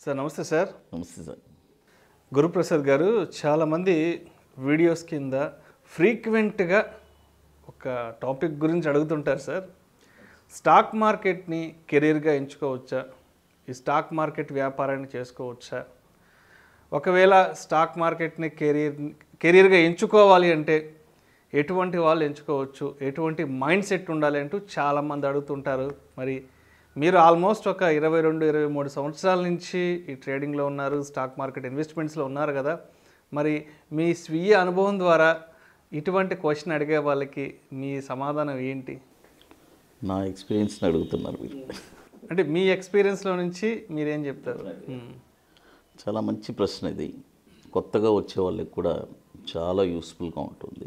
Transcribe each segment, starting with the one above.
Sir నమస్తే sir. నమస్తే sir. Guruprasad గారు చాలామంది వీడియోస్ కింద ఫ్రీక్వెంట్గా ఒక టాపిక్ గురించి అడుగుతుంటారు సార్. స్టాక్ మార్కెట్ని కెరీర్గా ఎంచుకోవచ్చా? ఈ స్టాక్ మార్కెట్ వ్యాపారాన్ని చేసుకోవచ్చా? ఒకవేళ స్టాక్ మార్కెట్ని కెరీర్గా ఎంచుకోవాలి అంటే ఎటువంటి వాళ్ళు ఎంచుకోవచ్చు, ఎటువంటి మైండ్ సెట్ ఉండాలి అంటూ చాలామంది అడుగుతుంటారు. మరి మీరు ఆల్మోస్ట్ ఒక 22-23 సంవత్సరాల నుంచి ఈ ట్రేడింగ్లో ఉన్నారు, స్టాక్ మార్కెట్ ఇన్వెస్ట్మెంట్స్లో ఉన్నారు కదా. మరి మీ స్వీయ అనుభవం ద్వారా ఇటువంటి క్వశ్చన్ అడిగే వాళ్ళకి మీ సమాధానం ఏంటి? నా ఎక్స్పీరియన్స్ని అడుగుతున్నారు మీరు. అంటే మీ ఎక్స్పీరియన్స్లో నుంచి మీరేం చెప్తారు? చాలా మంచి ప్రశ్న ఇది. కొత్తగా వచ్చే వాళ్ళకి కూడా చాలా యూస్ఫుల్గా ఉంటుంది.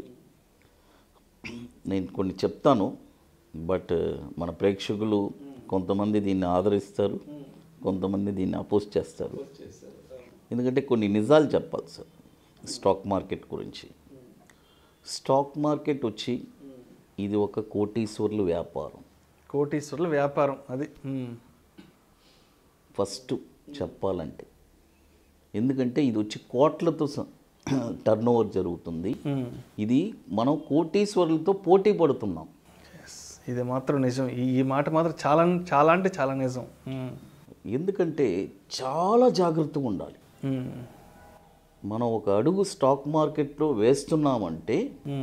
నేను కొన్ని చెప్తాను, బట్ మన ప్రేక్షకులు కొంతమంది దీన్ని ఆదరిస్తారు, కొంతమంది దీన్ని అపోజ్ చేస్తారు. ఎందుకంటే కొన్ని నిజాలు చెప్పాలి సార్ స్టాక్ మార్కెట్ గురించి. స్టాక్ మార్కెట్ వచ్చి ఇది ఒక కోటీశ్వర్ల వ్యాపారం. కోటీశ్వర్ల వ్యాపారం అది ఫస్ట్ చెప్పాలంటే. ఎందుకంటే ఇది వచ్చి కోట్లతో టర్న్ ఓవర్ జరుగుతుంది. ఇది మనం కోటీశ్వరులతో పోటీ పడుతున్నాం. ఇది మాత్రం నిజం. ఈ మాట మాత్రం చాలా చాలా అంటే చాలా నిజం. ఎందుకంటే చాలా జాగ్రత్తగా ఉండాలి. మనం ఒక అడుగు స్టాక్ మార్కెట్లో వేస్తున్నామంటే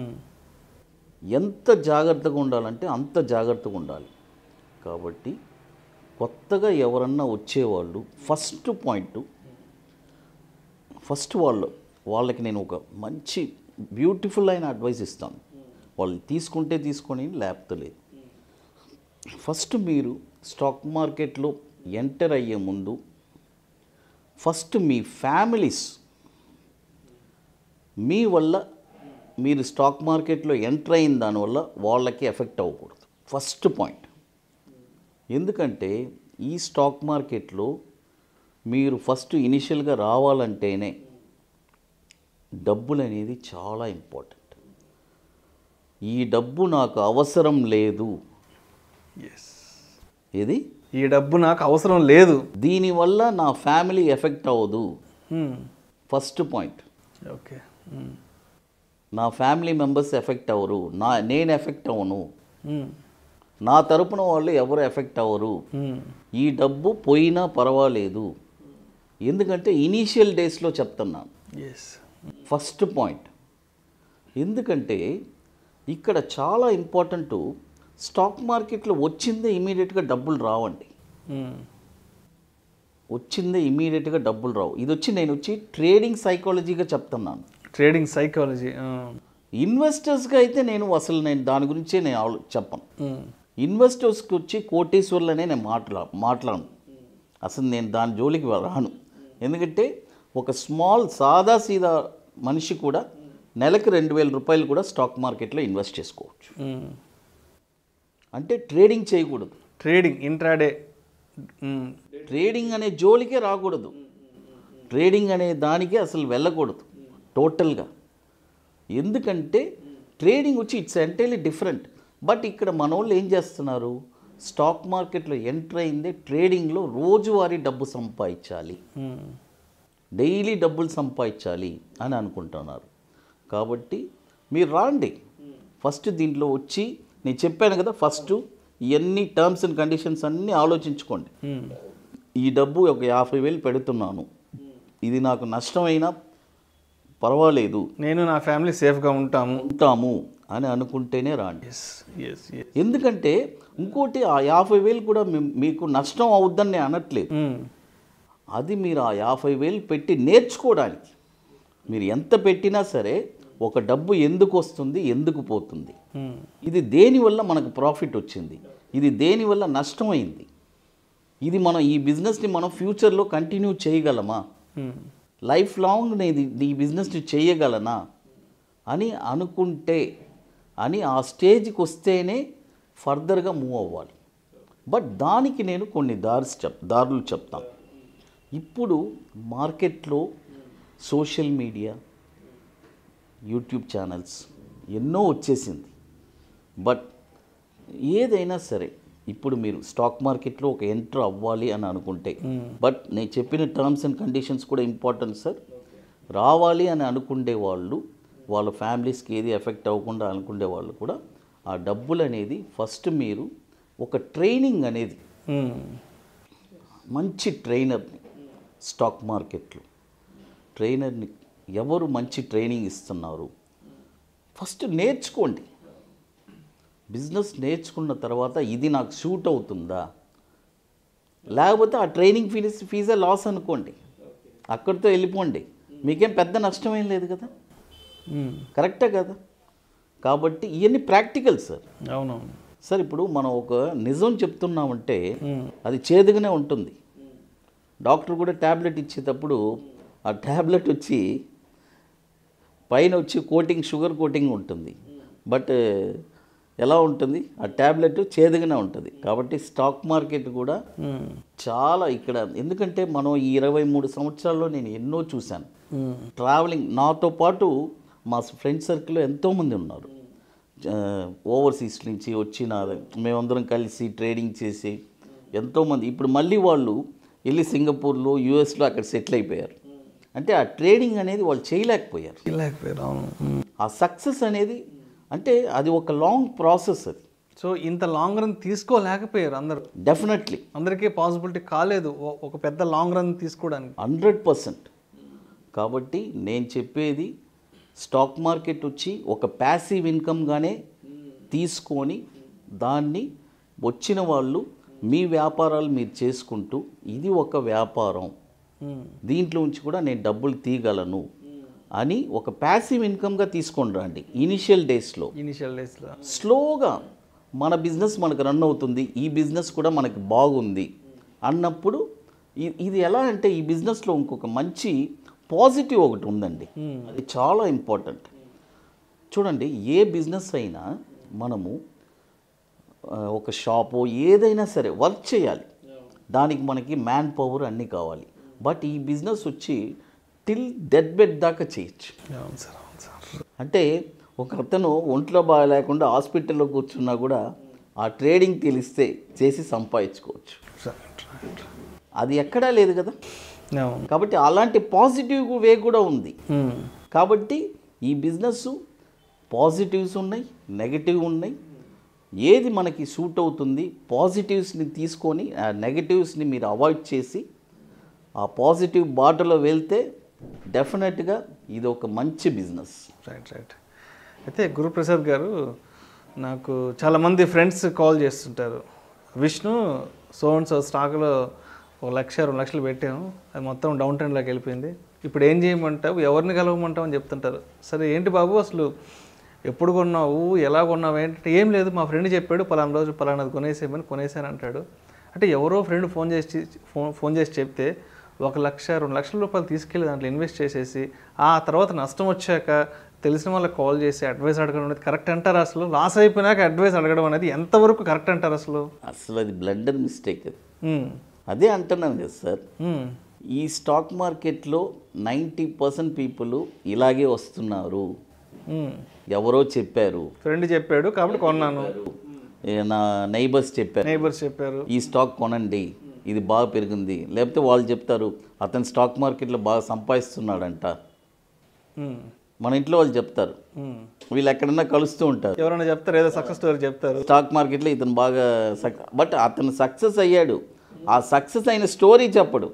ఎంత జాగ్రత్తగా ఉండాలంటే అంత జాగ్రత్తగా ఉండాలి. కాబట్టి కొత్తగా ఎవరన్నా వచ్చేవాళ్ళు ఫస్ట్ వాళ్ళకి నేను ఒక మంచి బ్యూటిఫుల్ అయిన అడ్వైస్ ఇస్తాను. వాళ్ళు తీసుకుంటే తీసుకొని లేకపోతే లేదు. ఫస్ట్ మీరు స్టాక్ మార్కెట్లో ఎంటర్ అయ్యే ముందు ఫస్ట్ మీ ఫ్యామిలీస్ మీ వల్ల మీరు స్టాక్ మార్కెట్లో ఎంటర్ అయిన దానివల్ల వాళ్ళకి ఎఫెక్ట్ అవ్వకూడదు. First point. ఎందుకంటే ఈ స్టాక్ మార్కెట్లో మీరు ఫస్ట్ ఇనిషియల్గా రావాలంటేనే డబ్బులు అనేది చాలా ఇంపార్టెంట్. ఈ డబ్బు నాకు అవసరం లేదు, ఇది ఈ డబ్బు నాకు అవసరం లేదు, దీనివల్ల నా ఫ్యామిలీ ఎఫెక్ట్ అవ్వదు. First point. ఓకే. నా ఫ్యామిలీ మెంబర్స్ ఎఫెక్ట్ అవ్వరు, నేను ఎఫెక్ట్ అవ్వను, నా తరపున వాళ్ళు ఎవరు ఎఫెక్ట్ అవ్వరు. ఈ డబ్బు పోయినా పర్వాలేదు. ఎందుకంటే ఇనీషియల్ డేస్లో చెప్తున్నాను. First point. ఎందుకంటే ఇక్కడ చాలా ఇంపార్టెంట్. స్టాక్ మార్కెట్లో వచ్చిందే ఇమీడియట్గా డబ్బులు రావండి. వచ్చిందే ఇమీడియట్గా డబ్బులు రావు. నేను వచ్చి ట్రేడింగ్ సైకాలజీగా చెప్తున్నాను. Trading psychology. ఇన్వెస్టర్స్గా అయితే నేను దాని గురించే నేను చెప్పను. ఇన్వెస్టర్స్కి వచ్చి కోటీశ్వర్లనే నేను మాట్లాడను. అసలు నేను దాని జోలికి రాను. ఎందుకంటే ఒక సాదా సీదా మనిషి కూడా నెలకు 2,000 రూపాయలు కూడా స్టాక్ మార్కెట్లో ఇన్వెస్ట్ చేసుకోవచ్చు. అంటే ట్రేడింగ్ చేయకూడదు. ట్రేడింగ్ ఇంట్రాడే ట్రేడింగ్ అనే జోలికే రాకూడదు. ట్రేడింగ్ అనే దానికే అసలు వెళ్ళకూడదు టోటల్గా. ఎందుకంటే ట్రేడింగ్ వచ్చి ఇట్స్ ఎంటైర్లీ డిఫరెంట్. బట్ ఇక్కడ మన వాళ్ళు ఏం చేస్తున్నారు, స్టాక్ మార్కెట్లో ఎంటర్ అయిందే ట్రేడింగ్లో రోజువారీ డబ్బు సంపాదించాలి, డైలీ డబ్బులు సంపాదించాలి అని అనుకుంటున్నారు. కాబట్టి మీరు రాండి. ఫస్ట్ దీంట్లో వచ్చి నేను చెప్పాను కదా, ఫస్ట్ ఇవన్నీ టర్మ్స్ అండ్ కండిషన్స్ అన్నీ ఆలోచించుకోండి. ఈ డబ్బు ఒక 50,000 పెడుతున్నాను, ఇది నాకు నష్టమైనా పర్వాలేదు, నేను నా ఫ్యామిలీ సేఫ్గా ఉంటాము అని అనుకుంటేనే రాండి. ఎందుకంటే ఇంకోటి ఆ 50,000 కూడా మీకు నష్టం అవుద్దని నేను అనట్లేదు. అది మీరు ఆ 50,000 పెట్టి నేర్చుకోవడానికి. మీరు ఎంత పెట్టినా సరే ఒక డబ్బు ఎందుకు వస్తుంది, ఎందుకు పోతుంది, ఇది దేనివల్ల మనకు ప్రాఫిట్ వచ్చింది, ఇది దేనివల్ల నష్టమైంది, ఇది మనం ఈ బిజినెస్ని మనం ఫ్యూచర్లో కంటిన్యూ చేయగలమా, లైఫ్ లాంగ్ నేను ఈ బిజినెస్ని చేయగలనా అని అనుకుంటే ఆ స్టేజ్కి వస్తేనే ఫర్దర్గా మూవ్ అవ్వాలి. బట్ దానికి నేను కొన్ని దారులు చెప్తాను. ఇప్పుడు మార్కెట్లో సోషల్ మీడియా, యూట్యూబ్ ఛానల్స్ ఎన్నో వచ్చేసింది. బట్ ఏదైనా సరే ఇప్పుడు మీరు స్టాక్ మార్కెట్లో ఒక ఎంటర్ అవ్వాలి అని అనుకుంటే, బట్ నేను చెప్పిన టర్మ్స్ అండ్ కండిషన్స్ కూడా ఇంపార్టెంట్ సార్. రావాలి అని అనుకునే వాళ్ళు, వాళ్ళ ఫ్యామిలీస్కి ఏది ఎఫెక్ట్ అవ్వకుండా అనుకునే వాళ్ళు కూడా ఆ డబ్బులు అనేది ఫస్ట్ మీరు ఒక ట్రైనింగ్ అనేది, మంచి ట్రైనర్ని, స్టాక్ మార్కెట్లో ట్రైనర్ని ఎవరు మంచి ట్రైనింగ్ ఇస్తున్నారు ఫస్ట్ నేర్చుకోండి. బిజినెస్ నేర్చుకున్న తర్వాత ఇది నాకు సూట్ అవుతుందా, లేకపోతే ఆ ట్రైనింగ్ ఫీజే లాస్ అనుకోండి, అక్కడితో వెళ్ళిపోండి, మీకేం పెద్ద నష్టమేం లేదు కదా. కరెక్టే కదా. కాబట్టి ఇవన్నీ ప్రాక్టికల్ సార్. అవునవును సార్. ఇప్పుడు మనం ఒక నిజం చెప్తున్నామంటే అది చేదుగానే ఉంటుంది. డాక్టర్ కూడా ట్యాబ్లెట్ ఇచ్చేటప్పుడు ఆ ట్యాబ్లెట్ వచ్చి పైన వచ్చి కోటింగ్, షుగర్ కోటింగ్ ఉంటుంది, బట్ ఎలా ఉంటుంది ఆ ట్యాబ్లెట్ చేదుగానే ఉంటుంది. కాబట్టి స్టాక్ మార్కెట్ కూడా చాలా ఇక్కడ, ఎందుకంటే మనం ఈ 23 సంవత్సరాల్లో నేను ఎన్నో చూశాను. ట్రావెలింగ్ నాతో పాటు మా ఫ్రెండ్ సర్కిల్లో ఎంతోమంది ఉన్నారు, ఓవర్సీస్ నుంచి వచ్చిన, మేమందరం కలిసి ట్రేడింగ్ చేసి ఎంతోమంది ఇప్పుడు మళ్ళీ వాళ్ళు వెళ్ళి సింగపూర్లో, యూఎస్లో అక్కడ సెటిల్ అయిపోయారు. అంటే ఆ ట్రేడింగ్ అనేది వాళ్ళు చేయలేకపోయారు. ఆ సక్సెస్ అనేది అంటే అది ఒక లాంగ్ ప్రాసెస్ అది. సో ఇంత లాంగ్ రన్ తీసుకోలేకపోయారు అందరూ. డెఫినెట్లీ అందరికీ పాసిబిలిటీ కాలేదు ఒక పెద్ద లాంగ్ రన్ తీసుకోవడానికి. 100%. కాబట్టి నేను చెప్పేది స్టాక్ మార్కెట్ వచ్చి ఒక ప్యాసివ్ ఇన్కమ్గానే తీసుకొని దాన్ని వచ్చిన వాళ్ళు మీ వ్యాపారాలు మీరు చేసుకుంటూ ఇది ఒక వ్యాపారం, దీంట్లో నుంచి కూడా నేను డబ్బులు తీయగలను అని ఒక ప్యాసివ్ ఇన్కమ్గా తీసుకొని రండి. ఇనిషియల్ డేస్లో స్లోగా మన బిజినెస్ మనకు రన్ అవుతుంది, ఈ బిజినెస్ కూడా మనకి బాగుంది అన్నప్పుడు ఇది ఎలా అంటే ఈ బిజినెస్లో ఇంకొక మంచి పాజిటివ్ ఒకటి ఉందండి, అది చాలా ఇంపార్టెంట్. చూడండి, ఏ బిజినెస్ అయినా మనము ఒక షాపు ఏదైనా సరే వర్క్ చేయాలి, దానికి మనకి మ్యాన్ పవర్ అన్నీ కావాలి. బట్ ఈ బిజినెస్ వచ్చి టిల్ డెడ్ బెడ్ దాకా చేయొచ్చు. అంటే ఒక అతను ఒంట్లో బాగా లేకుండా హాస్పిటల్లో కూర్చున్నా కూడా ఆ ట్రేడింగ్ తెలిస్తే చేసి సంపాదించుకోవచ్చు. అది ఎక్కడా లేదు కదా. కాబట్టి అలాంటి పాజిటివ్ వే కూడా ఉంది. కాబట్టి ఈ బిజినెస్ పాజిటివ్స్ ఉన్నాయి, నెగటివ్ ఉన్నాయి. ఏది మనకి సూట్ అవుతుంది, పాజిటివ్స్ని తీసుకొని ఆ నెగటివ్స్ని మీరు అవాయిడ్ చేసి ఆ పాజిటివ్ బాటలో వెళ్తే డెఫినెట్గా ఇది ఒక మంచి బిజినెస్. రైట్. అయితే గురుప్రసాద్ గారు, నాకు చాలామంది ఫ్రెండ్స్ కాల్ చేస్తుంటారు, విష్ణు సో అండ్ సో స్టాక్లో 1 లక్ష 2 లక్షలు పెట్టాము, అది మొత్తం డౌన్ ట్రెండ్లోకి వెళ్ళిపోయింది, ఇప్పుడు ఏం చేయమంటావు, ఎవరిని కలవమంటావు అని చెప్తుంటారు. సరే ఏంటి బాబు అసలు ఎప్పుడు కొన్నావు, ఎలా కొన్నావు ఏంటంటే, ఏం లేదు మా ఫ్రెండ్ చెప్పాడు పలానా రోజు పలానాది కొనేసాను అంటాడు. అంటే ఎవరో ఫ్రెండ్ ఫోన్ చేసి చెప్తే 1 లక్ష 2 లక్షల రూపాయలు తీసుకెళ్ళి దాంట్లో ఇన్వెస్ట్ చేసేసి ఆ తర్వాత నష్టం వచ్చాక తెలిసిన వాళ్ళకి కాల్ చేసి అడ్వైస్ అడగడం అనేది కరెక్ట్ అంటారు? అసలు లాస్ అయిపోయినాక అడ్వైస్ అడగడం అనేది ఎంతవరకు కరెక్ట్ అంటారు? అసలు అది బ్లండర్ మిస్టేక్. అదే అంటున్నాను కదా సార్, ఈ స్టాక్ మార్కెట్లో 90% పీపుల్ ఇలాగే వస్తున్నారు. ఎవరో చెప్పారు, ఫ్రెండ్ చెప్పాడు కాబట్టి కొన్నాను, నా నైబర్స్ చెప్పారు ఈ స్టాక్ కొనండి ఇది బాగా పెరిగింది, లేకపోతే వాళ్ళు చెప్తారు అతను స్టాక్ మార్కెట్లో బాగా సంపాదిస్తున్నాడంట, మన ఇంట్లో వాళ్ళు చెప్తారు, వీళ్ళు ఎక్కడన్నా కలుస్తూ ఉంటారు, ఎవరైనా చెప్తారు, ఏదో సక్సెస్ స్టోరీ చెప్తారు, స్టాక్ మార్కెట్లో ఇతను బాగా బట్ అతను సక్సెస్ అయ్యాడు, ఆ సక్సెస్ అయిన స్టోరీ చెప్పడు.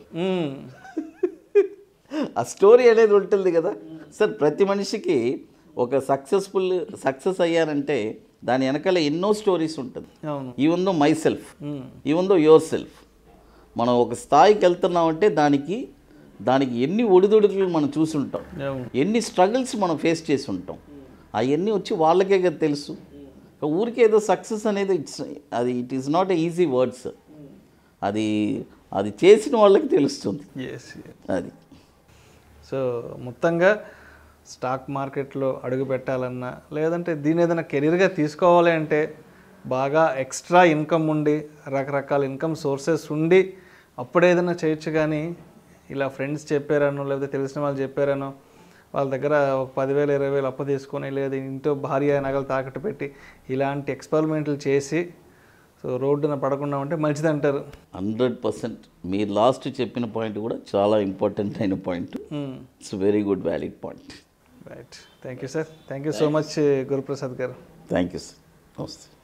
ఆ స్టోరీ అనేది ఉంటుంది కదా సార్. ప్రతి మనిషికి ఒక సక్సెస్ అయ్యారంటే దాని వెనకాల ఎన్నో స్టోరీస్ ఉంటుంది. Even though myself, even though yourself. మనం ఒక స్థాయికి వెళ్తున్నామంటే దానికి ఎన్ని ఒడిదుడుకులు మనం చూసుంటాం, ఎన్ని స్ట్రగుల్స్ మనం ఫేస్ చేసి ఉంటాం, అవన్నీ వచ్చి వాళ్ళకే కదా తెలుసు. ఊరికే ఏదో సక్సెస్ అనేది it is not a easy words, అది చేసిన వాళ్ళకి తెలుస్తుంది. అది సో మొత్తంగా స్టాక్ మార్కెట్లో అడుగు పెట్టాలన్నా లేదంటే దీని ఏదైనా కెరీర్గా తీసుకోవాలి అంటే బాగా ఎక్స్ట్రా ఇన్కమ్ ఉండి రకరకాల ఇన్కమ్ సోర్సెస్ ఉండి అప్పుడేదైనా చేయొచ్చు. కానీ ఇలా ఫ్రెండ్స్ చెప్పారనో లేకపోతే తెలిసిన వాళ్ళు చెప్పారనో వాళ్ళ దగ్గర ఒక 10,000 20,000 అప్పు తీసుకొని లేదా ఇంట్లో భార్య నగలు తాకట్టు పెట్టి ఇలాంటి ఎక్స్పెరిమెంట్లు చేసి సో రోడ్డున పడకుండా ఉంటే మంచిది అంటారు. 100%. మీరు లాస్ట్ చెప్పిన పాయింట్ కూడా చాలా ఇంపార్టెంట్ అయిన point. It's very good valid point. Right. Thank you sir. Thank you so much Guruprasad గారు. Thank you sir. నమస్తే.